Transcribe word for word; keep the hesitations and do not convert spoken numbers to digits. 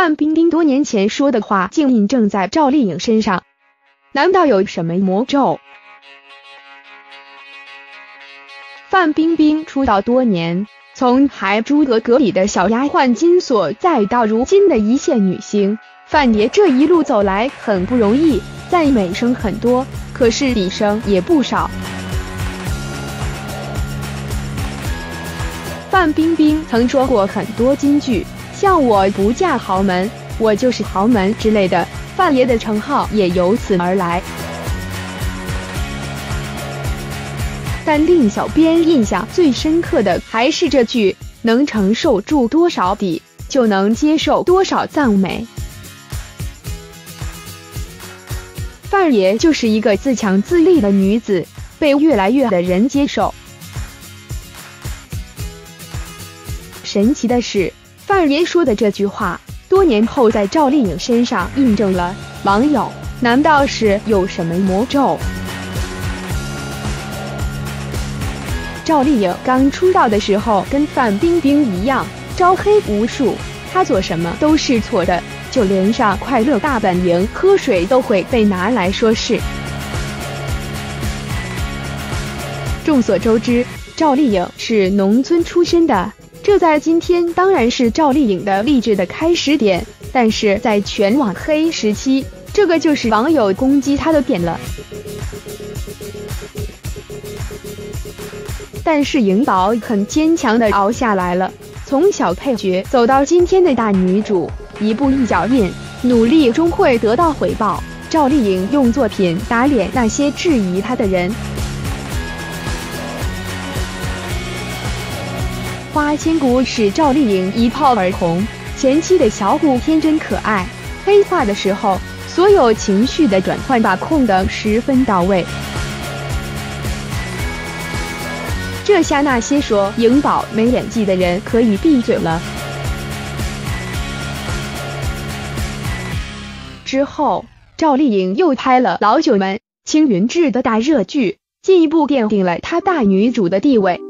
范冰冰多年前说的话竟印证在赵丽颖身上，难道有什么魔咒？范冰冰出道多年，从《还珠格格》里的小丫鬟金锁，再到如今的一线女星，范爷这一路走来很不容易，赞美声很多，可是底声也不少。范冰冰曾说过很多金句，像我不嫁豪门，我就是豪门之类的，范爷的称号也由此而来。但令小编印象最深刻的还是这句：能承受住多少底，就能接受多少赞美。范爷就是一个自强自立的女子，被越来越多的人接受。神奇的是，范爷说的这句话，多年后在赵丽颖身上印证了。网友：难道是有什么魔咒？赵丽颖刚出道的时候跟范冰冰一样，招黑无数，她做什么都是错的，就连上《快乐大本营》喝水都会被拿来说事。众所周知，赵丽颖是农村出身的，这在今天当然是赵丽颖的励志的开始点，但是在全网黑时期，这个就是网友攻击她的点了。但是颖宝很坚强地熬下来了，从小配角走到今天的大女主，一步一脚印，努力终会得到回报。赵丽颖用作品打脸那些质疑她的人。花千骨使赵丽颖一炮而红，前期的小骨天真可爱，黑化的时候，所有情绪的转换把控得十分到位。这下那些说颖宝没演技的人可以闭嘴了。之后，赵丽颖又拍了《老九门》青云志的大热剧，进一步奠定了她大女主的地位。